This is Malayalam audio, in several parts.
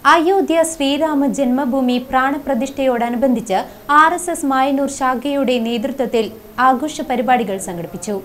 അയോധ്യ ശ്രീരാമ ജന്മഭൂമി പ്രാണപ്രതിഷ്ഠയോടനുബന്ധിച്ച് RSS മായന്നൂർ ശാഖയുടെ നേതൃത്വത്തിൽ ആഘോഷ പരിപാടികൾ സംഘടിപ്പിച്ചു.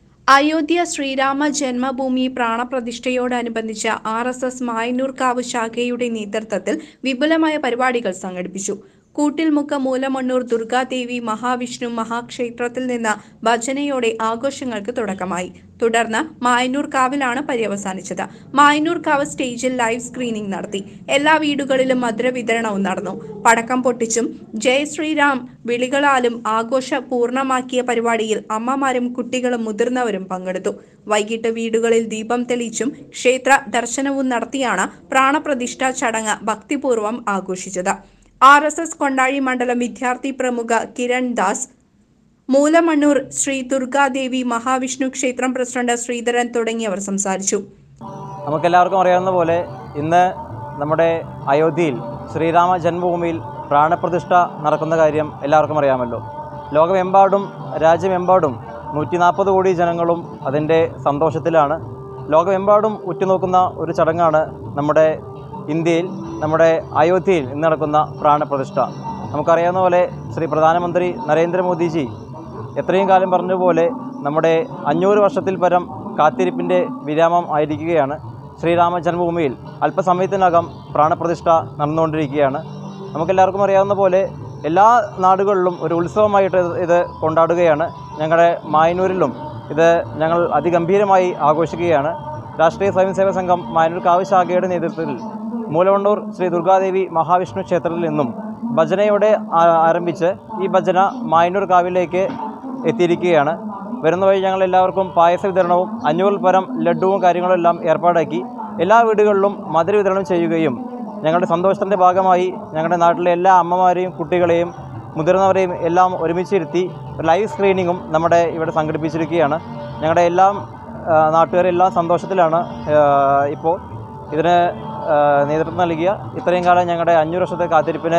അയോധ്യ ശ്രീരാമ ജന്മഭൂമി പ്രാണപ്രതിഷ്ഠയോടനുബന്ധിച്ച് RSS മായന്നൂർക്കാവ് ശാഖയുടെ നേതൃത്വത്തിൽ വിപുലമായ പരിപാടികൾ സംഘടിപ്പിച്ചു. കൂട്ടിൽമുക്ക് മൂലമണ്ണൂർ ദുർഗാദേവി മഹാവിഷ്ണു മഹാക്ഷേത്രത്തിൽ നിന്ന് ഭജനയോടെ ആഘോഷങ്ങൾക്ക് തുടക്കമായി. തുടർന്ന് മായന്നൂർക്കാവിലാണ് പര്യവസാനിച്ചത്. മായന്നൂർക്കാവ് സ്റ്റേജിൽ ലൈവ് സ്ക്രീനിംഗ് നടത്തി. എല്ലാ വീടുകളിലും മധുരവിതരണവും നടന്നു. പടക്കം പൊട്ടിച്ചും ജയ് ശ്രീരാം വിളികളാലും ആഘോഷ പൂർണ്ണമാക്കിയ പരിപാടിയിൽ അമ്മമാരും കുട്ടികളും മുതിർന്നവരും പങ്കെടുത്തു. വൈകിട്ട് വീടുകളിൽ ദീപം തെളിയിച്ചും ക്ഷേത്ര ദർശനവും നടത്തിയാണ് പ്രാണപ്രതിഷ്ഠാ ചടങ്ങ് ഭക്തിപൂർവ്വം ആഘോഷിച്ചത്. RSS കൊണ്ടാഴി മണ്ഡലം വിദ്യാർത്ഥി പ്രമുഖ കിരൺ ദാസ്, മൂലമണ്ണൂർ ശ്രീ ദുർഗാദേവി മഹാവിഷ്ണു ക്ഷേത്രം പ്രസിഡന്റ് ശ്രീധരൻ തുടങ്ങിയവർ സംസാരിച്ചു. നമുക്കെല്ലാവർക്കും അറിയാവുന്ന പോലെ ഇന്ന് നമ്മുടെ അയോധ്യയിൽ ശ്രീരാമ ജന്മഭൂമിയിൽ പ്രാണപ്രതിഷ്ഠ നടക്കുന്ന കാര്യം എല്ലാവർക്കും അറിയാമല്ലോ. ലോകമെമ്പാടും രാജ്യമെമ്പാടും 140 കോടി ജനങ്ങളും അതിൻ്റെ സന്തോഷത്തിലാണ്. ലോകമെമ്പാടും ഉറ്റുനോക്കുന്ന ഒരു ചടങ്ങാണ് നമ്മുടെ ഇന്ത്യയിൽ, നമ്മുടെ അയോധ്യയിൽ ഇന്ന് നടക്കുന്ന പ്രാണപ്രതിഷ്ഠ. നമുക്കറിയാവുന്ന പോലെ ശ്രീ പ്രധാനമന്ത്രി നരേന്ദ്രമോദിജി എത്രയും കാലം പറഞ്ഞതുപോലെ നമ്മുടെ 500 വർഷത്തിൽ പരം കാത്തിരിപ്പിൻ്റെ വിരാമം ആയിരിക്കുകയാണ്. ശ്രീരാമ ജന്മഭൂമിയിൽ അല്പസമയത്തിനകം പ്രാണപ്രതിഷ്ഠ നടന്നുകൊണ്ടിരിക്കുകയാണ്. നമുക്കെല്ലാവർക്കും അറിയാവുന്ന പോലെ എല്ലാ നാടുകളിലും ഒരു ഉത്സവമായിട്ട് ഇത് കൊണ്ടാടുകയാണ്. ഞങ്ങളുടെ മായന്നൂരിലും ഇത് ഞങ്ങൾ അതിഗംഭീരമായി ആഘോഷിക്കുകയാണ്. രാഷ്ട്രീയ സ്വയംസേവക സംഘം മായന്നൂർക്കാവ് ശാഖയുടെ നേതൃത്വത്തിൽ മൂലമണ്ണൂർ ശ്രീ ദുർഗാദേവി മഹാവിഷ്ണു ക്ഷേത്രത്തിൽ നിന്നും ഭജനയോടെ ആരംഭിച്ച് ഈ ഭജന മായന്നൂർക്കാവിലേക്ക് എത്തിയിരിക്കുകയാണ്. വരുന്ന വഴി ഞങ്ങൾ എല്ലാവർക്കും പായസ വിതരണവും 500 പരം ലഡുവും കാര്യങ്ങളും എല്ലാം ഏർപ്പാടാക്കി എല്ലാ വീടുകളിലും മധുര വിതരണം ചെയ്യുകയും ഞങ്ങളുടെ സന്തോഷത്തിൻ്റെ ഭാഗമായി ഞങ്ങളുടെ നാട്ടിലെ എല്ലാ അമ്മമാരെയും കുട്ടികളെയും മുതിർന്നവരെയും എല്ലാം ഒരുമിച്ചിരുത്തി ലൈവ് സ്ക്രീനിങ്ങും നമ്മുടെ ഇവിടെ സംഘടിപ്പിച്ചിരിക്കുകയാണ്. ഞങ്ങളുടെ എല്ലാം നാട്ടുകാരെല്ലാം സന്തോഷത്തിലാണ്. ഇപ്പോൾ ഇതിന് നേതൃത്വം നൽകിയ ഇത്രയും കാലം ഞങ്ങളുടെ 500 വർഷത്തെ കാത്തിരിപ്പിന്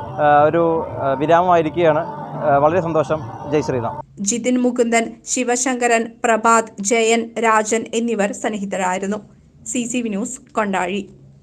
ഒരു വിരാമമായിരിക്കുകയാണ്. വളരെ സന്തോഷം. ജയ് ശ്രീറാം. ജിതിൻ മുകുന്ദൻ, ശിവശങ്കരൻ, പ്രഭാത്, ജയൻ, രാജൻ എന്നിവർ സന്നിഹിതരായിരുന്നു. CCV news, Kondazhy.